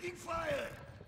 Taking fire!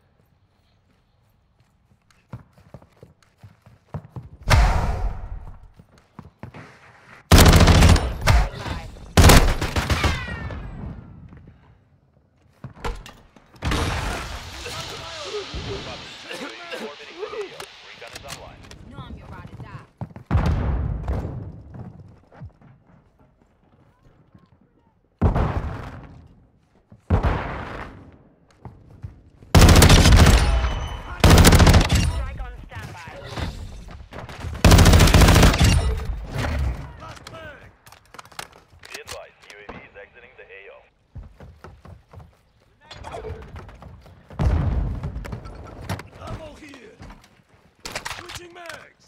Camo here! Switching mags!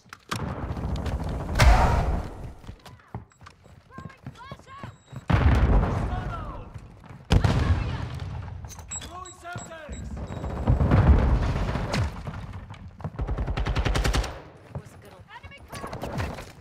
Stun out! Throwing septics! Enemy car!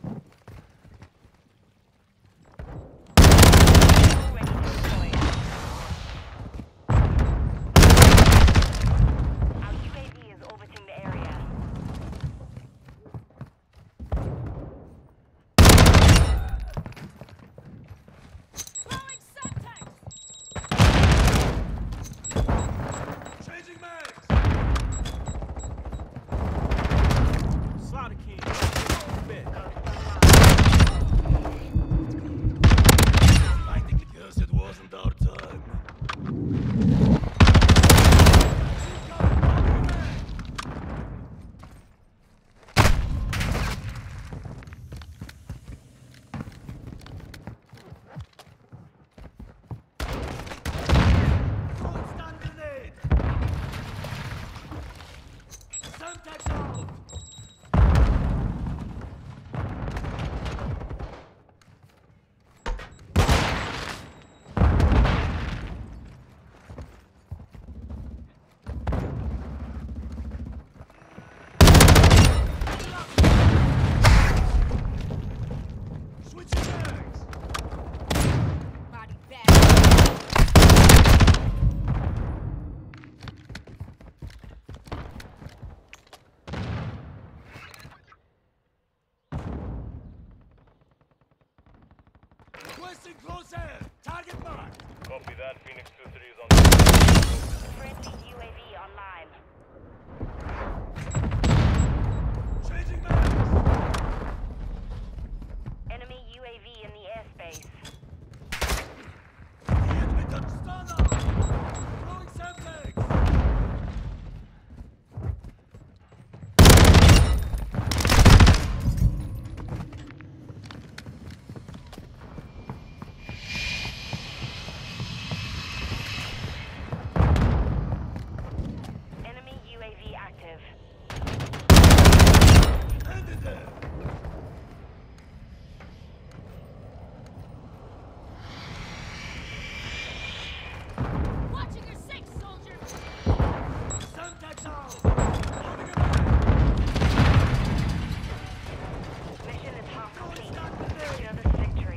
Requesting close air! Target marked! Copy that. Phoenix 2-3 is on the Friendly UAV online. Changing mags! Enemy UAV in the airspace. The enemy got stun out! Throwing septics! Enemy UAV active. Ended there! Watching your six, soldier! Semtex out! Loading a mag! Mission is half Throwing complete. stun grenade! Secure this victory.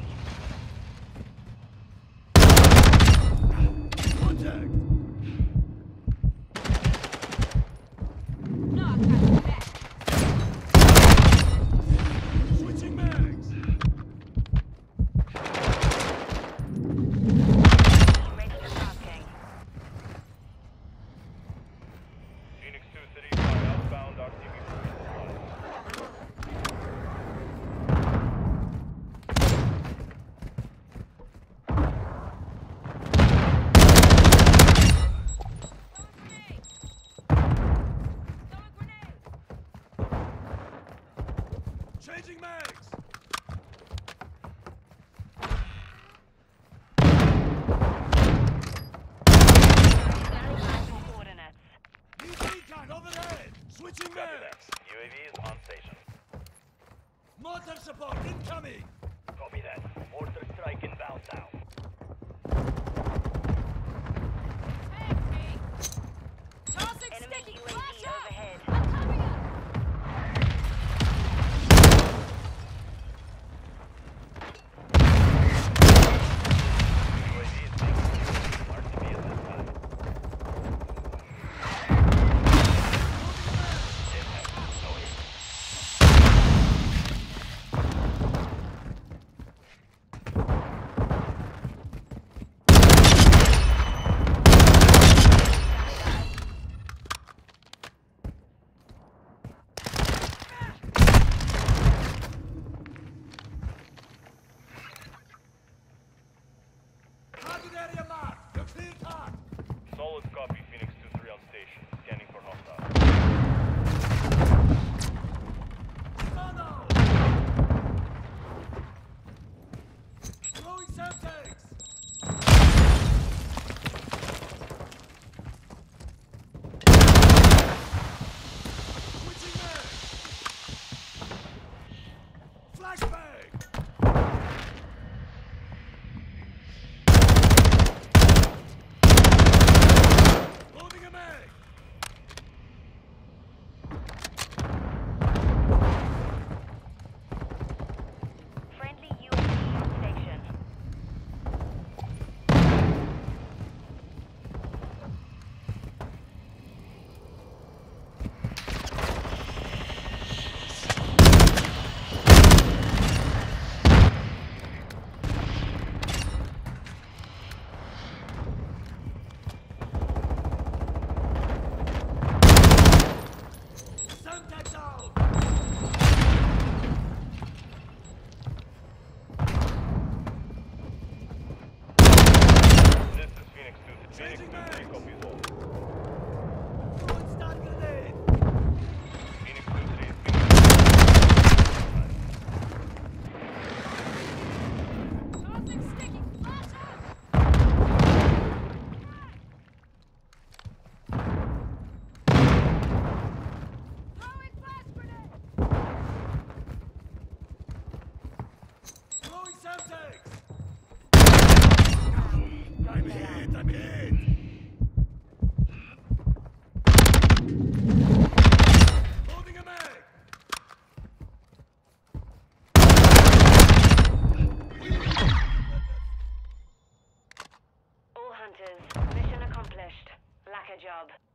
Contact! No, I got your back. Switching mags! Ready for tasking. Phoenix 2-3 by outbound RTV forces. Changing mags! Coordinates. Need recon overhead! Switching Copy that. mags! UAV is on station. Mortar support incoming! Copy that. Mortar strike inbound now. Tag me! Tossing Enemy sticky! UAV Flash out! overhead. I'm coming up! Solid copy, Phoenix 2-3 on station. Scanning for hostile. Mono! Throwing Semtex! Switching mag! Flashbang! Loading a mag! Friendly UAV on station. Semtex out! This is Phoenix 2-3. Phoenix Changing 2-3 mags. copies all. Throwing stun grenade! Phoenix 2-3 is being Tossing sticky. Flash out. Throwing flash grenade. Throwing Semtex! I'm hit! I'm hit! Loading a mag! All hunters, mission accomplished. Lack a job.